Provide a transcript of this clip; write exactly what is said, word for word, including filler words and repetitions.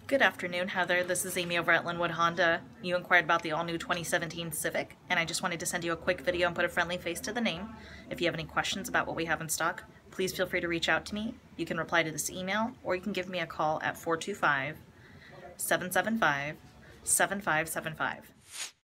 Good afternoon, Heather. This is Amy over at Linwood Honda. You inquired about the all-new twenty seventeen Civic, and I just wanted to send you a quick video and put a friendly face to the name. If you have any questions about what we have in stock, please feel free to reach out to me. You can reply to this email, or you can give me a call at four two five, seven seven five, seven five seven five.